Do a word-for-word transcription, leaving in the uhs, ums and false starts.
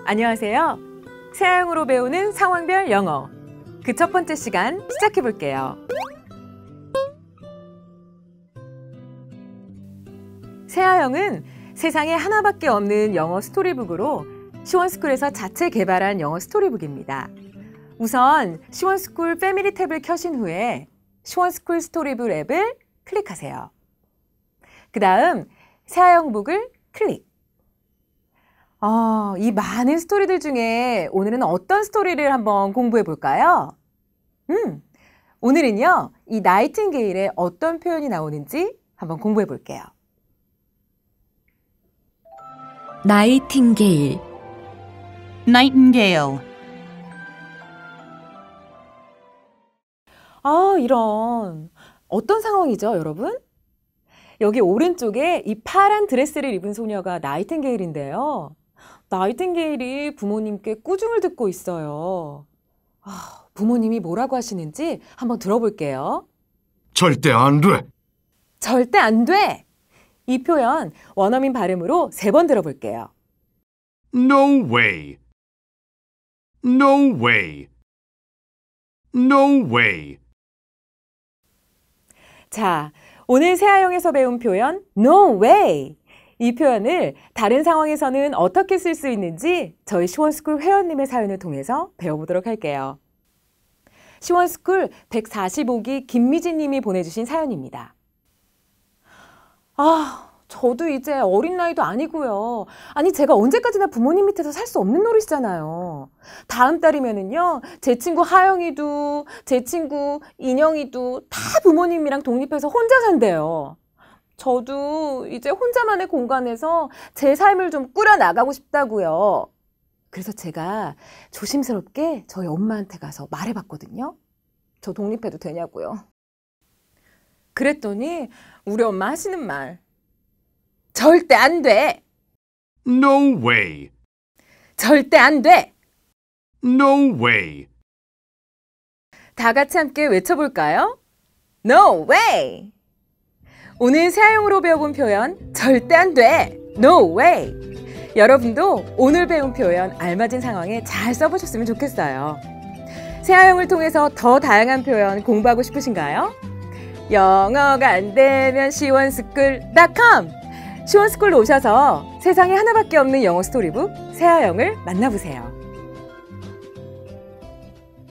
안녕하세요. 새하영으로 배우는 상황별 영어. 그 첫 번째 시간 시작해 볼게요. 새하영은 세상에 하나밖에 없는 영어 스토리북으로 시원스쿨에서 자체 개발한 영어 스토리북입니다. 우선 시원스쿨 패밀리 탭을 켜신 후에 시원스쿨 스토리북 앱을 클릭하세요. 그 다음 새하영북을 클릭. 어, 이 많은 스토리들 중에 오늘은 어떤 스토리를 한번 공부해 볼까요? 음, 오늘은요, 이 나이팅게일에 어떤 표현이 나오는지 한번 공부해 볼게요. 나이팅게일 Nightingale. 아, 이런. 어떤 상황이죠, 여러분? 여기 오른쪽에 이 파란 드레스를 입은 소녀가 나이팅게일인데요. 나이팅게일이 부모님께 꾸중을 듣고 있어요. 아, 부모님이 뭐라고 하시는지 한번 들어볼게요. 절대 안 돼. 절대 안 돼! 이 표현 원어민 발음으로 세 번 들어볼게요. No way. No way. No way. 자, 오늘 새하영에서 배운 표현 No way! 이 표현을 다른 상황에서는 어떻게 쓸 수 있는지 저희 시원스쿨 회원님의 사연을 통해서 배워보도록 할게요. 시원스쿨 백사십오 기 김미진 님이 보내주신 사연입니다. 아, 저도 이제 어린 나이도 아니고요. 아니, 제가 언제까지나 부모님 밑에서 살 수 없는 노릇이잖아요. 다음 달이면은요, 제 친구 하영이도, 제 친구 인영이도 다 부모님이랑 독립해서 혼자 산대요. 저도 이제 혼자만의 공간에서 제 삶을 좀 꾸려나가고 싶다고요. 그래서 제가 조심스럽게 저희 엄마한테 가서 말해봤거든요. 저 독립해도 되냐고요. 그랬더니 우리 엄마 하시는 말. 절대 안 돼! No way. 절대 안 돼! No way. 다 같이 함께 외쳐볼까요? No way! 오늘 새하영으로 배워본 표현 절대 안 돼! No way! 여러분도 오늘 배운 표현 알맞은 상황에 잘 써보셨으면 좋겠어요. 새하영을 통해서 더 다양한 표현 공부하고 싶으신가요? 영어가 안 되면 시원스쿨 닷컴! 시원스쿨로 오셔서 세상에 하나밖에 없는 영어 스토리북 새하영을 만나보세요.